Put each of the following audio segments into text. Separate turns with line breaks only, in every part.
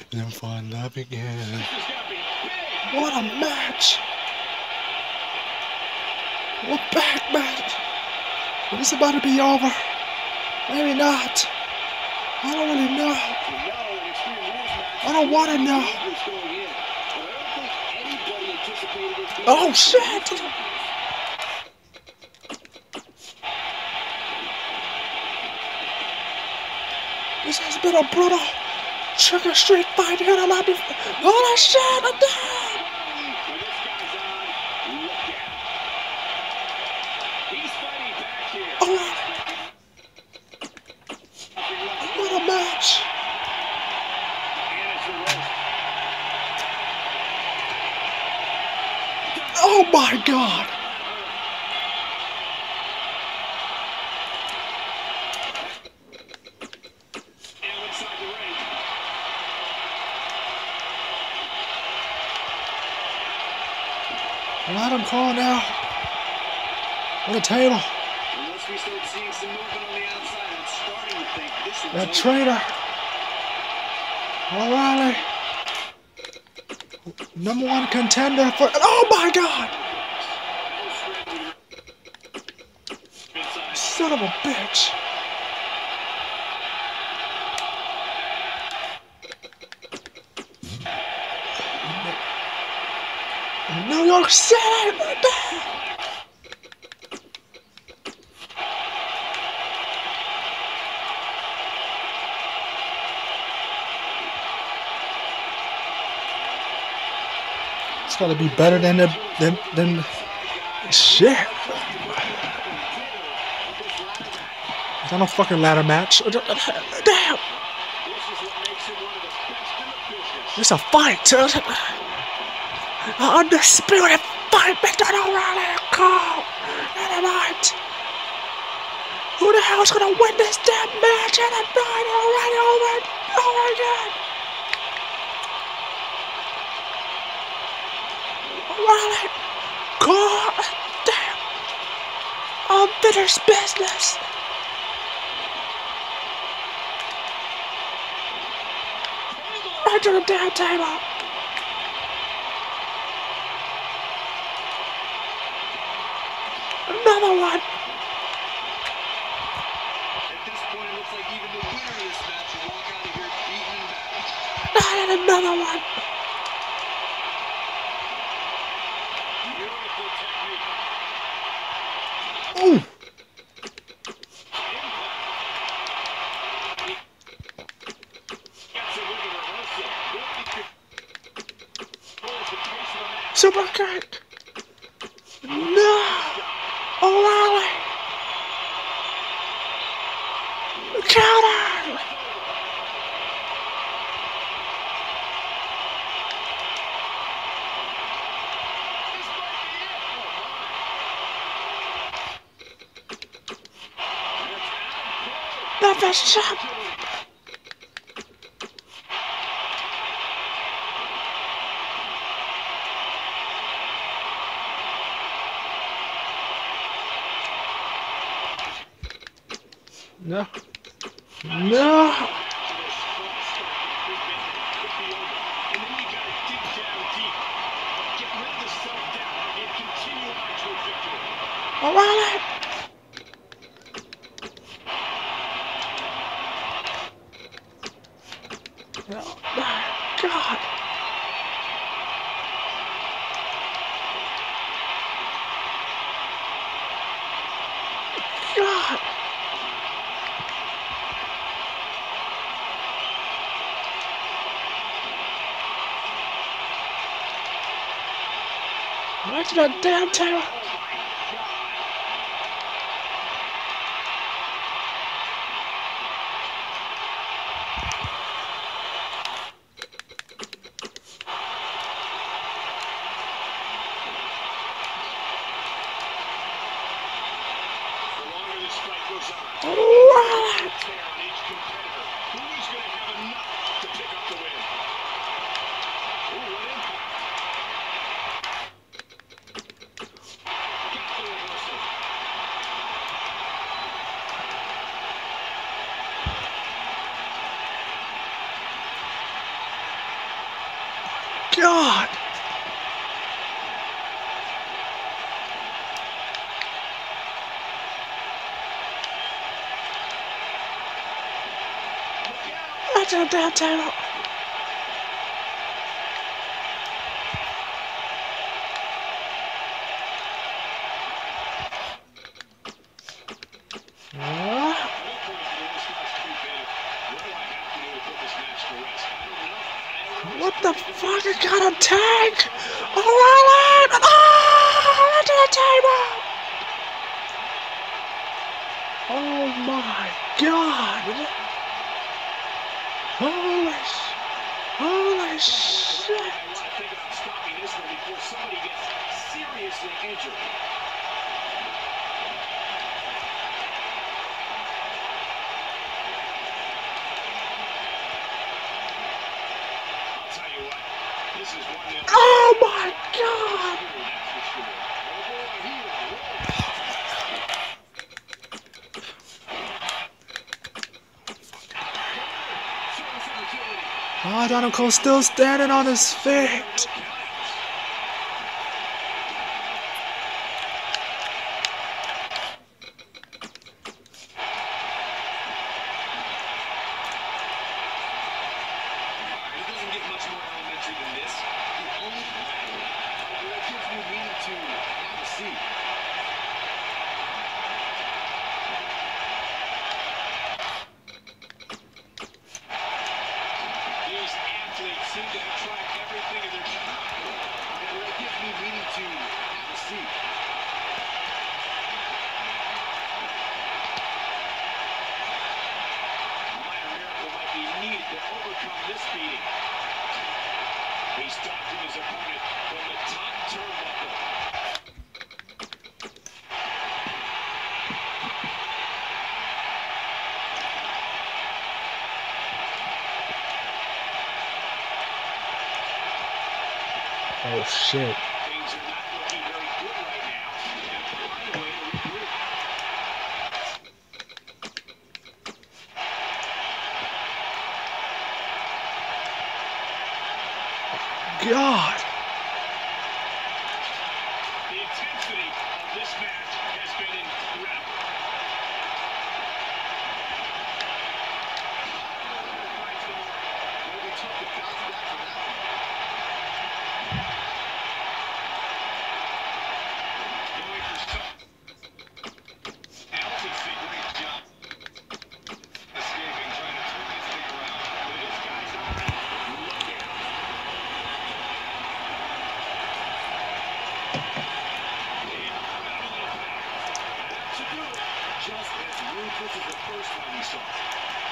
then find love again. What a match! We're back, man. Is this about to be over? Maybe not. I don't really know. I don't want to know. Oh shit! This has been a brutal Sugar Street fight here on my before. Holy shit! I'm down! Alright. What a match! Oh my god! Let him call now. On the table.
Unless we start seeing some movement on the outside, I'm starting to think this is
That traitor. O'Reilly. #1 contender for. Oh my god! Son of a bitch. New York City! It's gotta be better than shit. Is that no fucking ladder match? Damn! It's a fight! Undisputed fight between O'Reilly and Cole tonight. Who the hell's gonna win this damn match in a night? O'Reilly over again. O'Reilly, Cole, damn. Unfinished business. Right to the damn table. Another one!
At this point, it looks like even the winner of this match will walk out of here beaten and battered.
And another one!
Beautiful technique.
Ooh! Super kick! No! O'Reilly! Counter! That shot! No. No! O'Reilly! Oh my god! God! Right to that damn tail! O'Reilly! God! That's a damn table. What the fuck? I got a tag! O'Reilly! Oh, into the table! Oh my God! Holy shit!
Think about stopping this one before somebody gets seriously injured. I'll tell you what, this is 1-0.
Oh my God!
That's for sure. Oh boy, he is showing some agility.
Oh, Adam Cole still standing on his feet.
It doesn't get much more elementary than this. The only that gives you meaning to have a seat. These athletes seem to have tried everything in their that gives me meaning to have a seat. A minor miracle might be needed to overcome this beating. He's stalking his opponent from the top turnbuckle.
Oh shit.
Things are not looking very good right now. And find a way to regroup.
God!
The intensity of this match has been incredible. It'll be tough to bounce back from that one. Going for some. Else has done a great job escaping, trying to turn this thing around. But this guy's on it. Look out. Incredible impact. That should do it. Just as ruthless as the first time we saw it.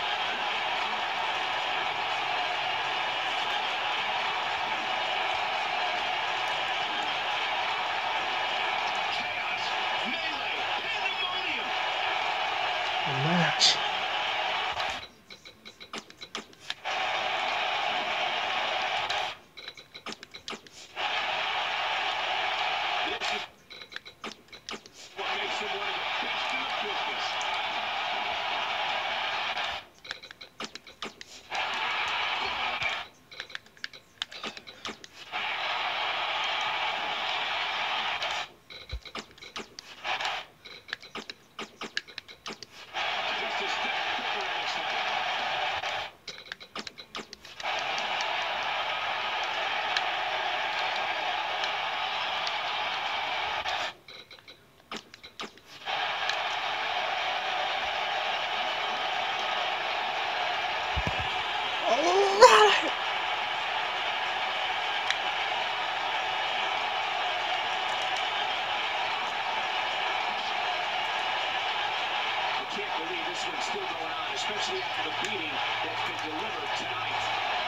Chaos, melee, pandemonium.
Match.
This is what makes him one of the best in the business. Just a step quicker, it looks like.
O'Reilly!
I can't believe this one's still going on, especially after the beating that's been delivered tonight.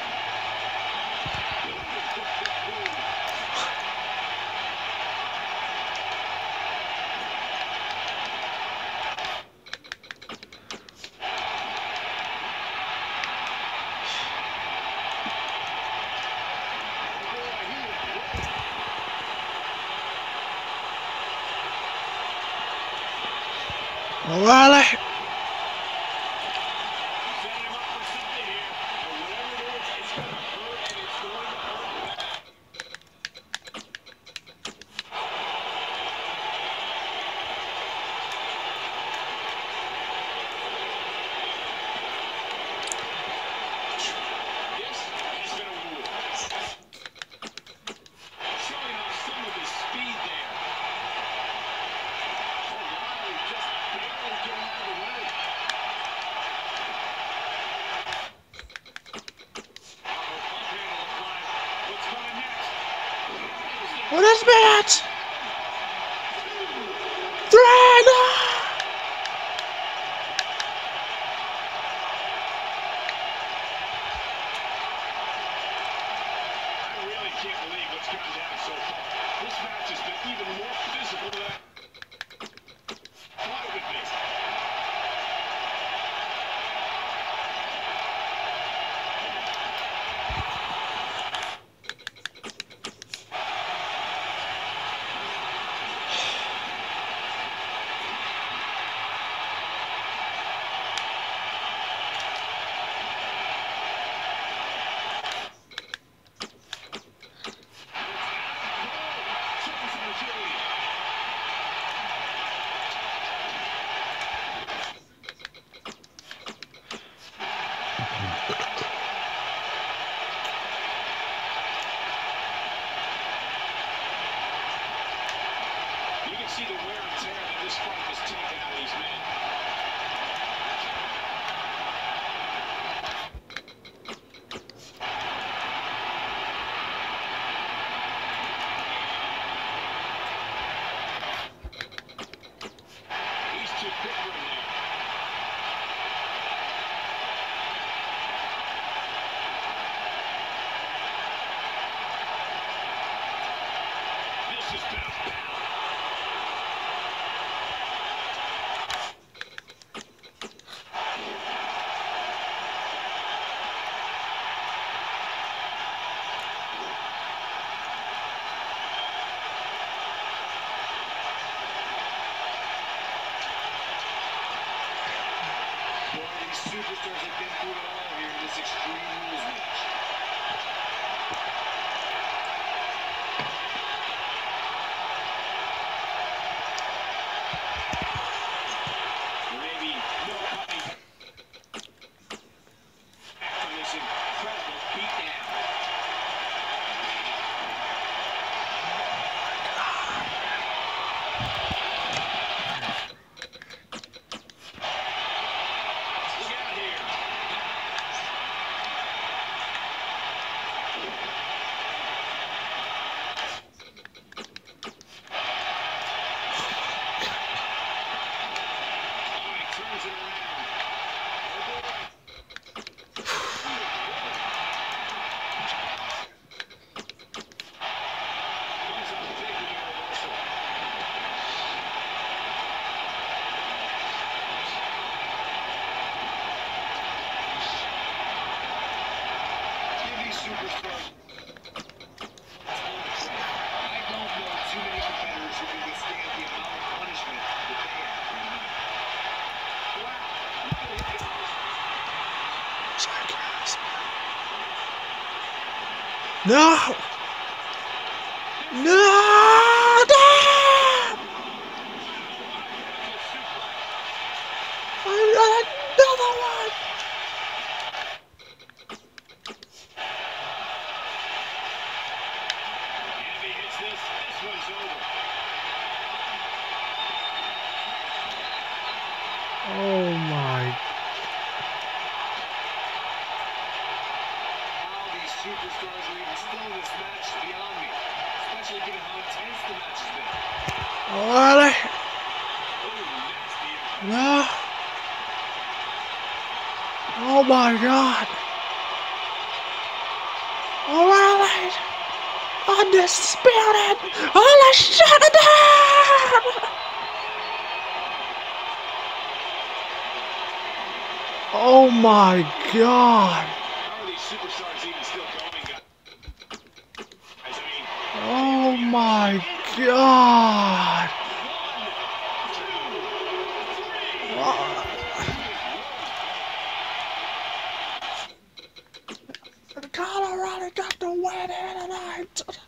O'Reilly!
Setting him up for something here, and whatever it is, it's going to hurt, and it's going to hurt bad.
For this minute! 3, no!
I really can't believe what's gone down so far. This match has been even more physical than I thought it would be. You can see the wear and tear that this fight has taken out of these men. He's too quick for him now. This is bad. Boy, these superstars have been through it all here in this Extreme Rules match. Maybe nobody after this incredible beatdown. Look out here. Oh, he turns it around. He's on taking a reversal. Give these superstars. I don't know too many competitors who can withstand the amount of punishment that they have right now. Wow. Look at him.
Sorry, guys. No! No! Damn! I got another one!
And if he hits this one's over.
Oh my.
How these superstars are even still in this match is beyond me. Especially given how intense the match has been.
Really?
Ooh, nasty.
No. Oh my god. Alright. Undisputed. Holy shit, damn! Oh my god.
How are these superstars even still going, guys? I mean,
Oh my god.
1, 2, 3.
Colorado got the win here tonight.